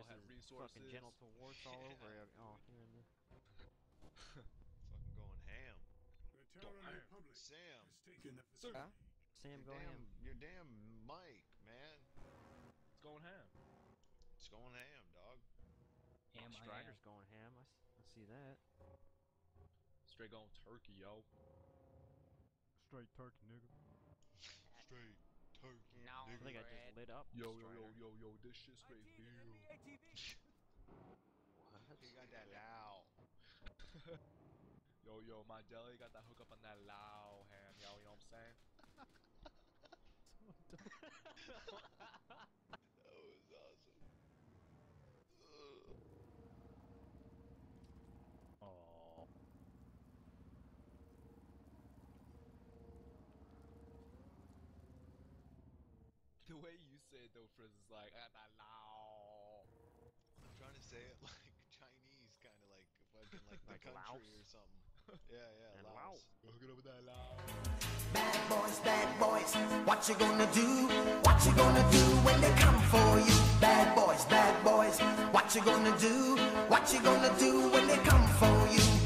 have resources. fucking genital warts all over. Oh, here in the... Fucking going ham. The Terran Republic Sam. has taken the facility. Huh? Sam, go ham. Your damn mic, man. It's going ham. It's going ham, dog. Oh, Strider's going ham. I see that. Straight going turkey, yo. Straight turkey, nigga. Straight turkey. No, I think I just lit up. Yo, Strider. yo, this shit straight deal. What? You got that loud. Yo, my deli got that hook up on that Lao ham, yo, you know what I'm saying? That was awesome. Oh. The way you say it though, Frizz, is like, I got that Lao. I'm trying to say it like Chinese, kind of like fucking like the Like country Laos? or something. Yeah, And Laos. Hook it up with that Lao. Bad boys, what you gonna do? What you gonna do when they come for you? Bad boys, what you gonna do? What you gonna do when they come for you?